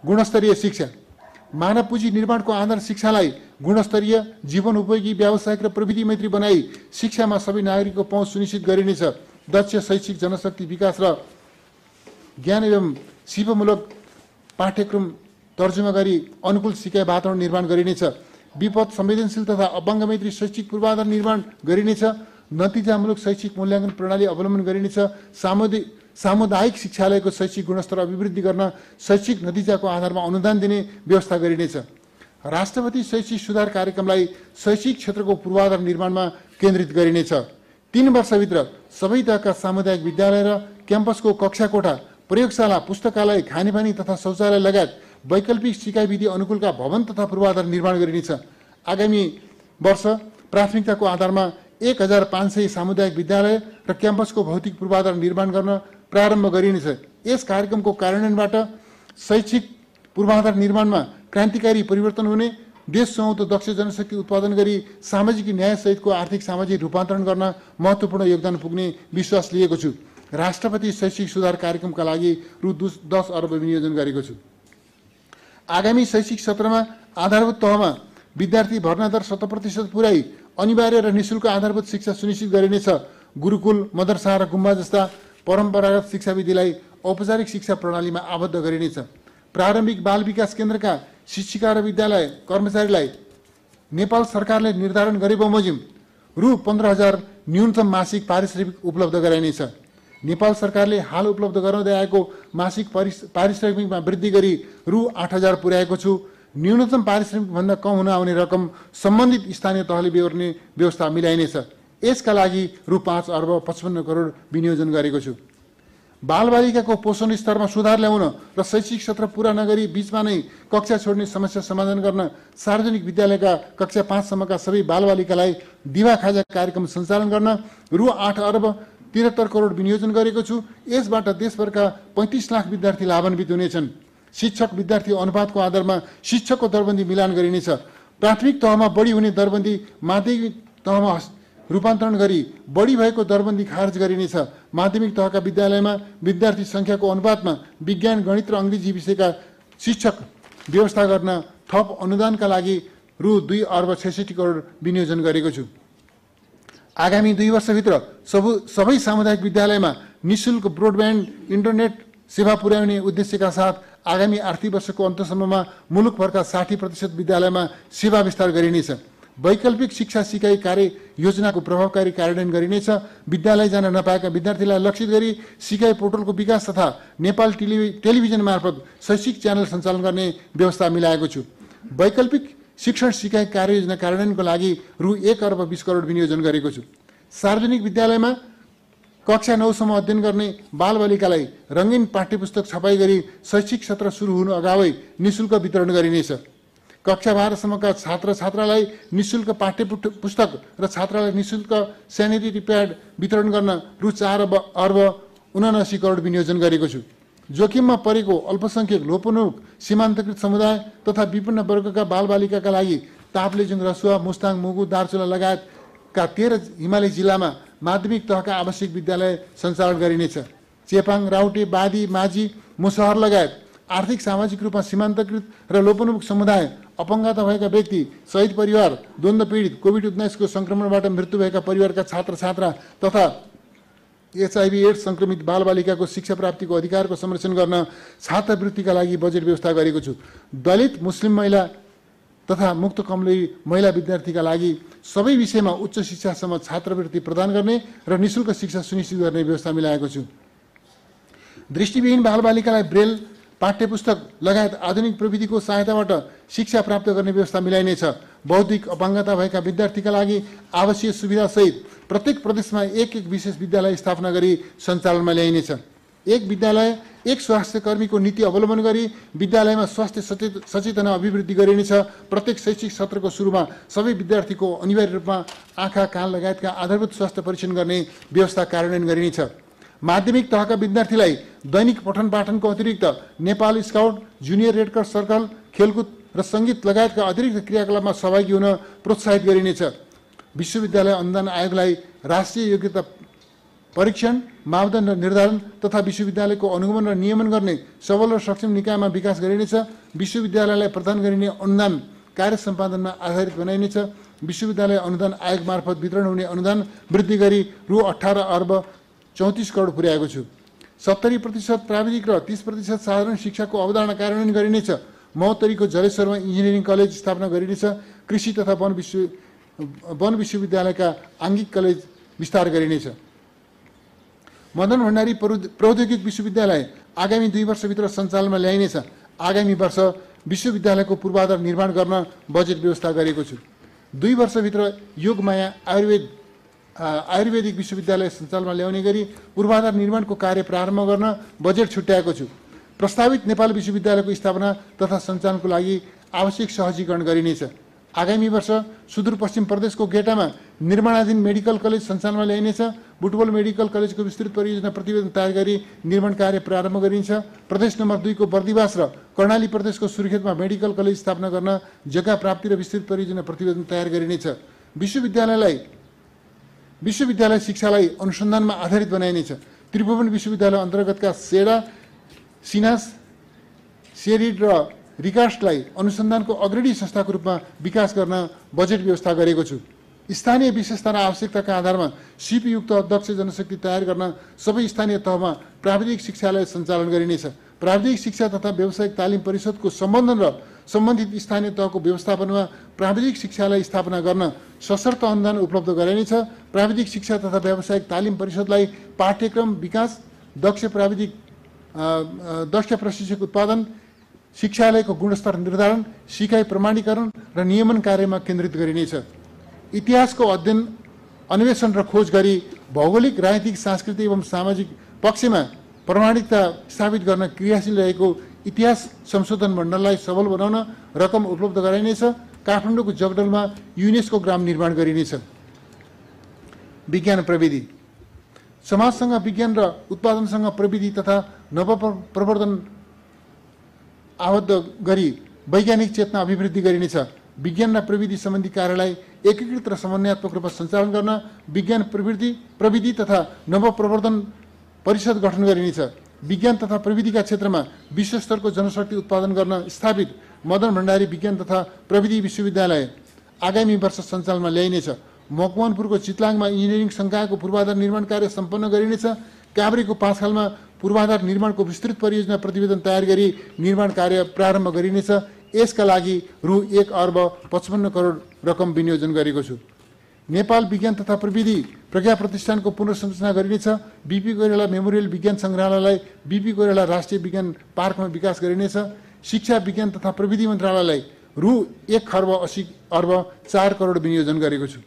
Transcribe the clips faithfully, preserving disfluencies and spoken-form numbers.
गुणस्तरीय शिक्षा। मानव पुँजी निर्माणको आधार शिक्षालाई गुणस्तरीय, जीवन उपयोगी, व्यावसायिक र प्रविधि मैत्री बनाई शिक्षामा सबै नागरिकको पहुँच सुनिश्चित गरिनेछ। दक्ष शैक्षिक जनशक्ति विकास र ज्ञान एवं सिपमूलक पाठ्यक्रम तर्जुमा गरी अनुकूल सिकाइ वातावरण निर्माण गरिनेछ। विपद संवेदनशील तथा अपाङ्ग मैत्री शैक्षिक पूर्वाधार निर्माण गरिनेछ। नतिजामूलक शैक्षिक मूल्याङ्कन प्रणाली अवलम्बन गरिनेछ। सामुदायिक सामुदायिक शिक्षालयको शैक्षिक गुणस्तर अभिवृद्धि गर्न शैक्षिक नतिजाको आधारमा अनुदान दिने व्यवस्था गरिनेछ। राष्ट्रपति शैक्षिक सुधार कार्यक्रमलाई शैक्षिक क्षेत्रको पूर्वाधार निर्माणमा केन्द्रित गरिनेछ। तीन वर्षभित्र सबै तहका सामुदायिक विद्यालय र क्याम्पसको कक्षा कोठा, प्रयोगशाला, पुस्तकालय, खानेपानी तथा शौचालय लगायत वैकल्पिक सिकाइ विधि अनुकूलका भवन तथा पूर्वाधार निर्माण गरिनेछ। आगामी वर्ष प्राथमिकताको आधारमा एक हजार पाँच सय सामुदायिक विद्यालय र क्याम्पसको भौतिक पूर्वाधार निर्माण गर्न प्रारम्भ गरिनेछ। यस कार्यक्रमको कार्यान्वयनबाट शैक्षिक पूर्वाधार निर्माणमा क्रान्तिकारी परिवर्तन हुने, देश सुहाउँदो दक्ष जनशक्ति उत्पादन गरी सामाजिक न्यायसहितको आर्थिक सामाजिक रूपान्तरण गर्न महत्त्वपूर्ण योगदान पुग्ने विश्वास लिएको छु। राष्ट्रपति शैक्षिक सुधार कार्यक्रमका लागि रु दस अर्ब विनियोजन गरेको छु। आगामी शैक्षिक सत्रमा आधारभूत तहमा विद्यार्थी भर्ना दर शत प्रतिशत पुर्याई अनिवार्य र निःशुल्क आधारभूत शिक्षा सुनिश्चित गरिनेछ। गुरुकुल, मदरसा र गुम्बा जस्ता परम्परागत शिक्षाविधिलाई औपचारिक शिक्षा प्रणालीमा आबद्ध गरिनेछ। प्रारम्भिक बाल विकास केन्द्रका शिक्षिका र विद्यालय कर्मचारीलाई नेपाल सरकारले निर्धारण गरे बमोजिम रु पन्ध्र हजार न्यूनतम मासिक पारिश्रमिक उपलब्ध गराइनेछ। नेपाल सरकारले हाल उपलब्ध गराउँदै आएको मासिक पारिश्रमिकमा वृद्धि गरी रु आठ हजार पुर्याएको छु। न्यूनतम पारिश्रमिकभन्दा कम हुन आउने रकम सम्बन्धित स्थानीय तहले बेहोर्ने व्यवस्था मिलाइनेछ। यसका लागि रु पाँच अर्ब पचपन्न करोड विनियोजन गरेको छु। बालबालिकाको पोषण स्तरमा सुधार ल्याउन र शैक्षिक सत्र पुरा नगरी बीचमा नै कक्षा छोड्ने समस्या समाधान गर्न सार्वजनिक विद्यालयका कक्षा पाँचसम्मका सबै बालबालिकालाई दिवा खाजा कार्यक्रम सञ्चालन गर्न रु आठ अर्ब त्रिहत्तर करोड विनियोजन गरेको छु। यसबाट देशभरका पैँतिस लाख विद्यार्थी लाभान्वित हुनेछन्। शिक्षक विद्यार्थी अनुपातको आधारमा शिक्षकको दरबन्दी मिलान गरिनेछ। प्राथमिक तहमा बढी हुने दरबन्दी माध्यमिक तहमा रूपान्तरण गरी बढी भएको दरबन्दी खारेज गरिनेछ। माध्यमिक तहका विद्यालयमा विद्यार्थी सङ्ख्याको अनुपातमा विज्ञान, गणित र अङ्ग्रेजी विषयका शिक्षक व्यवस्था गर्न थप अनुदानका लागि रु दुई अर्ब छैसठी करोड विनियोजन गरेको छु। आगामी दुई वर्षभित्र सब सबै सामुदायिक विद्यालयमा निःशुल्क ब्रोडब्यान्ड इन्टरनेट सेवा पुर्याउने उद्देश्यका साथ आगामी आर्थिक वर्षको अन्तसम्ममा मुलुकभरका साठी प्रतिशत विद्यालयमा सेवा विस्तार गरिनेछ। वैकल्पिक शिक्षा सिकाइ कार्य योजनाको प्रभावकारी कार्यान्वयन गरिनेछ। विद्यालय जान नपाएका विद्यार्थीलाई लक्षित गरी सिकाइ पोर्टलको विकास तथा नेपाल टेलिभि टेलिभिजन मार्फत शैक्षिक च्यानल सञ्चालन गर्ने व्यवस्था मिलाएको छु। वैकल्पिक शिक्षण सिकाइ कार्ययोजना कार्यान्वयनको लागि रु एक अर्ब बिस करोड विनियोजन गरेको छु। सार्वजनिक विद्यालयमा कक्षा नौसम्म अध्ययन गर्ने बालबालिकालाई रङ्गीन पाठ्यपुस्तक छपाई गरी शैक्षिक सत्र सुरु हुनु अगावै निःशुल्क वितरण गरिनेछ। कक्षा बाह्रसम्मका छात्र छात्रालाई निःशुल्क पाठ्य पुस्तक र छात्रालाई निःशुल्क सेनिटरी प्याड वितरण गर्न रु चार अर्ब उनासी करोड विनियोजन गरेको छु। जोखिममा परेको अल्पसङ्ख्यक, लोपोन्मुख, सीमान्तकृत समुदाय तथा विभिन्न वर्गका बालबालिकाका लागि ताप्लेजुङ, रसुवा, मुस्ताङ, मुगु, दार्चुला लगायतका तेह्र हिमाली जिल्लामा माध्यमिक तहका आवश्यक विद्यालय सञ्चालन गरिनेछ। चेपाङ, राउटे, बादी, माझी, मुसहर लगायत आर्थिक सामाजिक रूपमा सीमान्तकृत र लोपोन्मुख समुदाय, अपङ्गता भएका व्यक्ति, शहीद परिवार, द्वन्द्व पीडित, कोभिड उन्नाइसको सङ्क्रमणबाट मृत्यु भएका परिवारका छात्र छात्रा तथा एचआइभी एड्स सङ्क्रमित बालबालिकाको शिक्षा प्राप्तिको अधिकारको संरक्षण गर्न छात्रवृत्तिका लागि बजेट व्यवस्था गरेको छु। दलित, मुस्लिम महिला तथा मुक्त कमजोरी महिला विद्यार्थीका लागि सबै विषयमा उच्च शिक्षासम्म छात्रवृत्ति प्रदान गर्ने र निःशुल्क शिक्षा सुनिश्चित गर्ने व्यवस्था मिलाएको छु। दृष्टिविहीन बालबालिकालाई ब्रेल पाठ्यपुस्तक लगायत आधुनिक प्रविधिको सहायताबाट शिक्षा प्राप्त गर्ने व्यवस्था मिलाइनेछ। बौद्धिक अपाङ्गता भएका विद्यार्थीका लागि आवश्यक सुविधासहित प्रत्येक प्रदेशमा एक एक विशेष विद्यालय स्थापना गरी सञ्चालनमा ल्याइनेछ। एक विद्यालय एक स्वास्थ्य कर्मीको नीति अवलम्बन गरी विद्यालयमा स्वास्थ्य सचेत सचेतना अभिवृद्धि गरिनेछ। प्रत्येक शैक्षिक सत्रको सुरुमा सबै विद्यार्थीको अनिवार्य रूपमा आँखा, कान लगायतका आधारभूत स्वास्थ्य परीक्षण गर्ने व्यवस्था कार्यान्वयन गरिनेछ। माध्यमिक तहका विद्यार्थीलाई दैनिक पठन पाठनको अतिरिक्त Nepal scout, junior red cross circle, खेलकुद र सङ्गीत लगायतका अतिरिक्त क्रियाकलापमा सहभागी हुन प्रोत्साहित गरिनेछ। विश्वविद्यालय अनुदान आयोगलाई राष्ट्रिय योग्यता परीक्षण, मापदण्ड निर्धारण तथा विश्वविद्यालयको अनुगमन र नियमन गर्ने सबल र सक्षम निकायमा विकास गरिनेछ। विश्वविद्यालयलाई प्रदान गरिने अनुदान कार्य सम्पादनमा आधारित बनाइनेछ। विश्वविद्यालय अनुदान आयोग मार्फत वितरण हुने अनुदान वृद्धि गरी रु अठार अर्ब चौतिस करोड पुर्याएको छु। सत्तरी प्रतिशत प्राविधिक र तीस प्रतिशत साधारण शिक्षाको अवधारणा कार्यान्वयन गरिनेछ। महोत्तरीको जलेश्वरमा इन्जिनियरिङ कलेज स्थापना गरिनेछ। कृषि तथा वन विश्व वन विश्वविद्यालयका आङ्गिक कलेज विस्तार गरिनेछ। मदन भण्डारी प्रौद्योगिक विश्वविद्यालय आगामी दुई वर्षभित्र सञ्चालनमा ल्याइनेछ। आगामी वर्ष विश्वविद्यालयको पूर्वाधार निर्माण गर्न बजेट व्यवस्था गरेको छु। दुई वर्षभित्र योगमाया आयुर्वेद आयुर्वेदिक विश्वविद्यालय सञ्चालनमा ल्याउने गरी पूर्वाधार निर्माणको कार्य प्रारम्भ गर्न बजेट छुट्याएको छु। प्रस्तावित नेपाल विश्वविद्यालयको स्थापना तथा सञ्चालनको लागि आवश्यक सहजीकरण गरिनेछ। आगामी वर्ष सुदूरपश्चिम प्रदेशको गेटामा निर्माणाधीन मेडिकल कलेज सञ्चालनमा ल्याइनेछ। बुटवल मेडिकल कलेजको विस्तृत परियोजना प्रतिवेदन तयार गरी निर्माण कार्य प्रारम्भ गरिन्छ। प्रदेश नम्बर दुईको बर्दिवास र कर्णाली प्रदेशको सुर्खेतमा मेडिकल कलेज स्थापना गर्न जग्गा प्राप्ति र विस्तृत परियोजना प्रतिवेदन तयार गरिनेछ। विश्वविद्यालयलाई विश्वविद्यालय शिक्षालाई अनुसन्धानमा आधारित बनाइनेछ। त्रिभुवन विश्वविद्यालय अन्तर्गतका सेडा, सिनास, सेरिड र रिकास्टलाई अनुसन्धानको अग्रणी संस्थाको रूपमा विकास गर्न बजेट व्यवस्था गरेको छु। स्थानीय विशेषता र आवश्यकताका आधारमा सिपयुक्त अध्यक्ष जनशक्ति तयार गर्न सबै स्थानीय तहमा प्राविधिक शिक्षालय सञ्चालन गरिनेछ। प्राविधिक शिक्षा तथा व्यावसायिक तालिम परिषदको सम्बन्धन र सम्बन्धित स्थानीय तहको व्यवस्थापनमा प्राविधिक शिक्षालय स्थापना गर्न सशर्त अनुदान उपलब्ध गराइनेछ। प्राविधिक शिक्षा तथा व्यावसायिक तालिम परिषदलाई पाठ्यक्रम विकास, दक्ष प्राविधिक दक्ष प्रशिक्षक उत्पादन, शिक्षालयको गुणस्तर निर्धारण, सिकाइ प्रमाणीकरण र नियमन कार्यमा केन्द्रित गरिनेछ। इतिहासको अध्ययन, अन्वेषण र खोज गरी भौगोलिक, राजनीतिक, सांस्कृतिक एवं सामाजिक पक्षमा प्रमाणिकता स्थापित गर्न क्रियाशील रहेको इतिहास संशोधन मण्डललाई सबल बनाउन रकम उपलब्ध गराइनेछ। काठमाडौँको जगडलमा युनेस्को ग्राम निर्माण गरिनेछ। विज्ञान प्रविधि समाजसँग विज्ञान र उत्पादनसँग प्रविधि तथा नवप्रवर्धन आबद्ध गरी वैज्ञानिक चेतना अभिवृद्धि गरिनेछ। विज्ञान र प्रविधि सम्बन्धी कार्यालय एकीकृत र समन्वयात्मक रूपमा सञ्चालन गर्न विज्ञान प्रविधि प्रविधि तथा नवप्रवर्धन परिषद गठन गरिनेछ। विज्ञान तथा प्रविधिका क्षेत्रमा विश्वस्तरको जनशक्ति उत्पादन गर्न स्थापित मदन भण्डारी विज्ञान तथा प्रविधि विश्वविद्यालय आगामी वर्ष सञ्चालनमा ल्याइनेछ। मकवानपुरको चितलाङमा इन्जिनियरिङ संकायको पूर्वाधार निर्माण कार्य सम्पन्न गरिनेछ। काभ्रेको पाँचखालमा पूर्वाधार निर्माणको विस्तृत परियोजना प्रतिवेदन तयार गरी निर्माण कार्य प्रारम्भ गरिनेछ। यसका लागि रु एक अर्ब पचपन्न करोड रकम विनियोजन गरेको छु। नेपाल विज्ञान तथा प्रविधि प्रज्ञा प्रतिष्ठानको पुनर्संरचना गरिनेछ। बीपी कोइराला मेमोरियल विज्ञान सङ्ग्रहालयलाई बीपी कोइराला राष्ट्रिय विज्ञान पार्कमा विकास गरिनेछ। शिक्षा विज्ञान तथा प्रविधि मन्त्रालयलाई रु एक खर्ब अस्सी अर्ब चार करोड विनियोजन गरेको छु।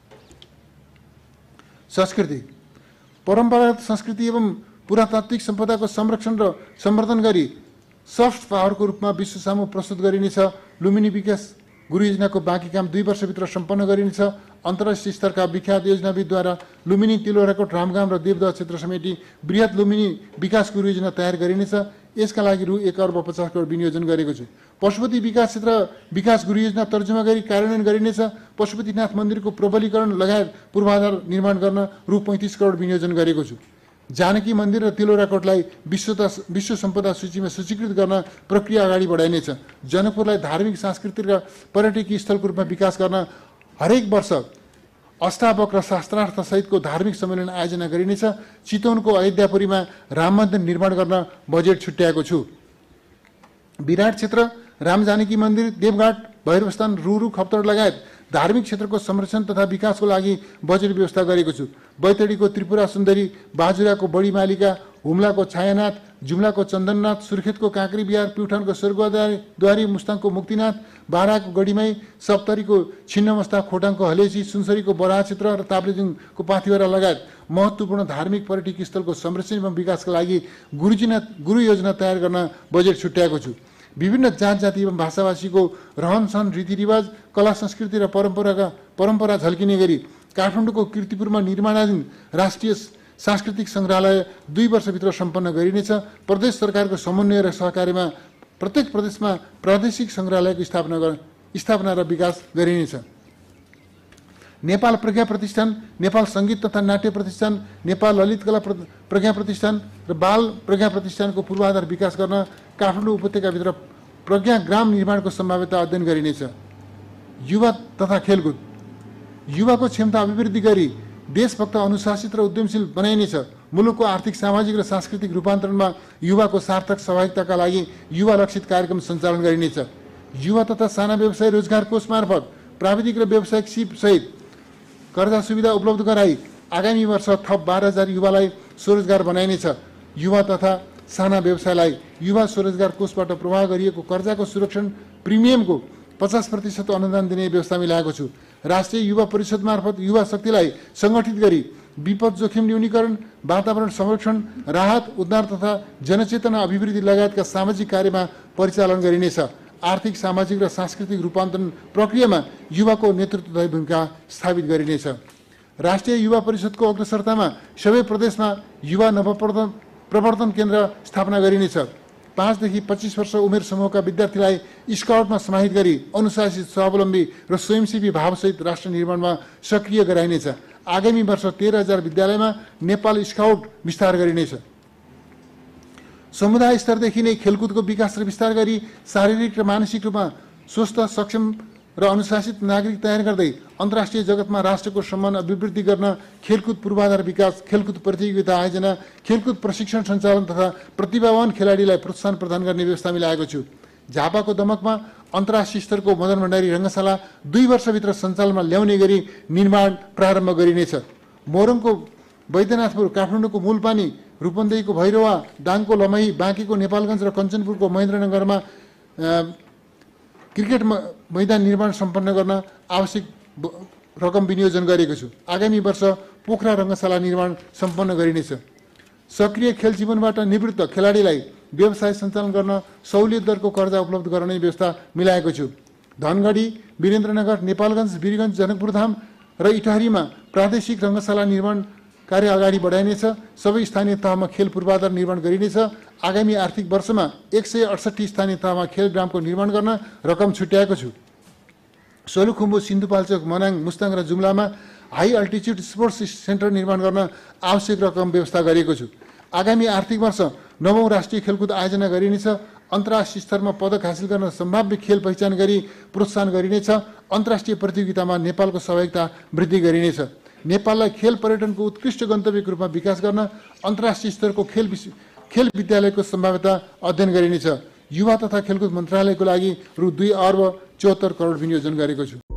संस्कृति परम्परागत संस्कृति एवं पुरातात्विक सम्पदाको संरक्षण र सम्वर्धन गरी सफ्ट पावरको रूपमा विश्व सामु प्रस्तुत गरिनेछ। लुम्बिनी विकास गुरु योजनाको बाँकी काम दुई वर्षभित्र सम्पन्न गरिनेछ। अन्तर्राष्ट्रिय स्तरका विख्यात योजनाविदद्वारा लुम्बिनी, तिलोराकोट, रामगाम र देवदह क्षेत्र समेटी बृहत लुम्बिनी विकास गुरु योजना तयार गरिनेछ। यसका लागि रु एक अर्ब पचास करोड विनियोजन गरेको छु। पशुपति विकास क्षेत्र विकास गुरु योजना तर्जुमा गरी कार्यान्वयन गरिनेछ। पशुपतिनाथ मन्दिरको प्रबलीकरण लगायत पूर्वाधार निर्माण गर्न रु पैँतिस करोड विनियोजन गरेको छु। जानकी मन्दिर र तिलोराकोटलाई विश्व विश्व सम्पदा सूचीमा सूचीकृत गर्न प्रक्रिया अगाडि बढाइनेछ। जनकपुरलाई धार्मिक, सांस्कृतिक र पर्यटकीय स्थलको रूपमा विकास गर्न हरेक वर्ष अष्टावक र शास्त्रार्थ सहितको धार्मिक सम्मेलन आयोजना गरिनेछ। चितवनको अयोध्यापुरीमा राम मन्दिर निर्माण गर्न बजेट छुट्याएको छु। विराट क्षेत्र, रामजानकी मन्दिर, देवघाट, भैरवस्थान, रुरु, खप्तड लगायत धार्मिक क्षेत्रको संरक्षण तथा विकासको लागि बजेट व्यवस्था गरेको छु। बैतडीको त्रिपुरा सुन्दरी, बाजुराको बडी मालिका, हुम्लाको छायानाथ, जुम्लाको चन्दननाथ, सुर्खेतको काँक्री बिहार, प्युठानको स्वर्गद्वारी, मुस्ताङको मुक्तिनाथ, बाराको गढीमाई, सप्तरीको छिन्नमस्ता, खोटाङको हलेसी, सुनसरीको बराहा क्षेत्र र ताप्लेजुङको पाथिभरा लगायत महत्त्वपूर्ण धार्मिक पर्यटकीय स्थलको संरक्षण एवं विकासका लागि गुरुजना गुरु योजना तयार गर्न बजेट छुट्याएको छु। विभिन्न जात जाति एवं भाषाभाषीको रहन सहन, रीतिरिवाज, कला संस्कृति र परम्पराका परम्परा झल्किने गरी काठमाडौँको कीर्तिपुरमा निर्माणाधीन राष्ट्रिय सांस्कृतिक सङ्ग्रहालय दुई वर्षभित्र सम्पन्न गरिनेछ। प्रदेश सरकारको समन्वय र सहकार्यमा प्रत्येक प्रदेशमा प्रादेशिक सङ्ग्रहालयको स्थापना स्थापना र विकास गरिनेछ। नेपाल प्रज्ञा प्रतिष्ठान, नेपाल सङ्गीत तथा नाट्य प्रतिष्ठान, नेपाल ललित कला प्रज्ञा प्रतिष्ठान र बाल प्रज्ञा प्रतिष्ठानको पूर्वाधार विकास गर्न काठमाडौँ उपत्यकाभित्र प्रज्ञा ग्राम निर्माणको सम्भाव्यता अध्ययन गरिनेछ। युवा तथा खेलकुद, युवाको क्षमता अभिवृद्धि गरी देशभक्त अनुशासित र उद्यमशील बनाइनेछ। मुलुकको आर्थिक सामाजिक र सांस्कृतिक रूपान्तरणमा युवाको सार्थक सहभागिताका लागि युवा लक्षित कार्यक्रम सञ्चालन गरिनेछ। युवा तथा साना व्यवसाय रोजगार कोष मार्फत प्राविधिक र व्यावसायिक सिप सहित कर्जा सुविधा उपलब्ध गराई आगामी वर्ष थप बाह्र हजार युवालाई स्वरोजगार बनाइनेछ। युवा तथा साना व्यवसायलाई युवा स्वरोजगार कोषबाट प्रवाह गरिएको कर्जाको सुरक्षण प्रिमियमको पचास प्रतिशत अनुदान दिने व्यवस्था मिलाएको छु। राष्ट्रिय युवा परिषद मार्फत युवा शक्तिलाई सङ्गठित गरी विपद जोखिम न्यूनीकरण, वातावरण संरक्षण, राहत, उद्धार तथा जनचेतना अभिवृद्धि लगायतका सामाजिक कार्यमा परिचालन गरिनेछ। आर्थिक, सामाजिक र सांस्कृतिक रूपान्तरण प्रक्रियामा युवाको नेतृत्वदायी भूमिका स्थापित गरिनेछ। राष्ट्रिय युवा परिषदको अग्रसरतामा सबै प्रदेशमा युवा नवप्रवर्तन प्रवर्तन केन्द्र स्थापना गरिनेछ। पाँचदेखि पच्चिस वर्ष उमेर समूहका विद्यार्थीलाई स्काउटमा समाहित गरी अनुशासित, स्वावलम्बी र स्वयंसेवी भावसहित राष्ट्र निर्माणमा सक्रिय गराइनेछ। आगामी वर्ष तेह्र हजार विद्यालयमा नेपाल स्काउट विस्तार गरिनेछ। समुदाय स्तरदेखि नै खेलकुदको विकास र विस्तार गरी शारीरिक र मानसिक रूपमा स्वस्थ, सक्षम र अनुशासित नागरिक तयार गर्दै अन्तर्राष्ट्रिय जगतमा राष्ट्रको सम्मान अभिवृद्धि गर्न खेलकुद पूर्वाधार विकास, खेलकुद प्रतियोगिता आयोजना, खेलकुद प्रशिक्षण सञ्चालन तथा प्रतिभावान खेलाडीलाई प्रोत्साहन प्रदान गर्ने व्यवस्था मिलाएको छु। झापाको दमकमा अन्तर्राष्ट्रिय स्तरको मदन भण्डारी रङ्गशाला दुई वर्षभित्र सञ्चालनमा ल्याउने गरी निर्माण प्रारम्भ गरिनेछ। मोरङको वैद्यनाथपुर, काठमाडौँको मूलपानी, रूपन्देहीको भैरवा, दाङको लमही, बाँकीको नेपालगञ्ज र कञ्चनपुरको महेन्द्रनगरमा क्रिकेट मैदान निर्माण सम्पन्न गर्न आवश्यक रकम विनियोजन गरेको छु। आगामी वर्ष पोखरा रङ्गशाला निर्माण सम्पन्न गरिनेछ। सक्रिय खेल जीवनबाट निवृत्त खेलाडीलाई व्यवसाय सञ्चालन गर्न सहुलियत दरको कर्जा उपलब्ध गराउने व्यवस्था मिलाएको छु। धनगढी, वीरेन्द्रनगर, नेपालगञ्ज, वीरगञ्ज, जनकपुरधाम र इटहरीमा प्रादेशिक रङ्गशाला निर्माण कार्य अगाडि बढाइनेछ। सबै स्थानीय तहमा खेल पूर्वाधार निर्माण गरिनेछ। आगामी आर्थिक वर्षमा एक सय अडसट्ठी स्थानीय तहमा खेल ग्रामको निर्माण गर्न रकम छुट्याएको छु। सोलुखुम्बु, सिन्धुपाल्चोक, मनाङ, मुस्ताङ र जुम्लामा हाई अल्टिच्युड स्पोर्ट्स सेन्टर निर्माण गर्न आवश्यक रकम व्यवस्था गरेको छु। आगामी आर्थिक वर्ष नवौं राष्ट्रिय खेलकुद आयोजना गरिनेछ। अन्तर्राष्ट्रिय स्तरमा पदक हासिल गर्न सम्भाव्य खेल पहिचान गरी प्रोत्साहन गरिनेछ। अन्तर्राष्ट्रिय प्रतियोगितामा नेपालको सहभागिता वृद्धि गरिनेछ। नेपाललाई खेल पर्यटनको उत्कृष्ट गन्तव्यको रूपमा विकास गर्न अन्तर्राष्ट्रिय स्तरको खेल खेल विद्यालयको सम्भाव्यता अध्ययन गरिनेछ। युवा तथा खेलकुद मन्त्रालयको लागि रु दुई अर्ब चौहत्तर करोड विनियोजन गरेको छु।